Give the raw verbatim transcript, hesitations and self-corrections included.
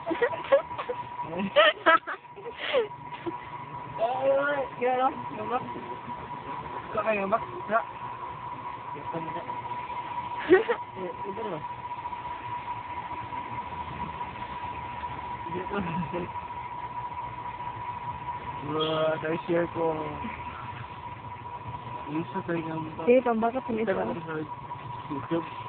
Ay, gano'n? Gambak? Ikaw kayo gambak? Na? Ito mo na. Ito mo. Ito mo. Bro, tayo share ko. Yung sa tayo gambak. Sige, pambaka po Ito nito. mo sa YouTube.